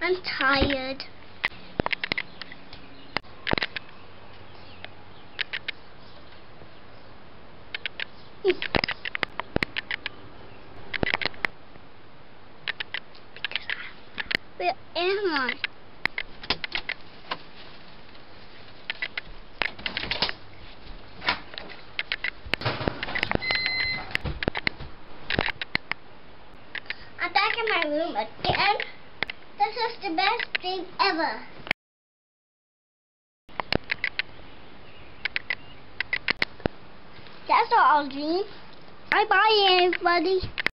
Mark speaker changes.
Speaker 1: I'm tired. Where am I? I'm back in my room again. This is the best thing ever. That's all, I'll dream. Bye bye, everybody.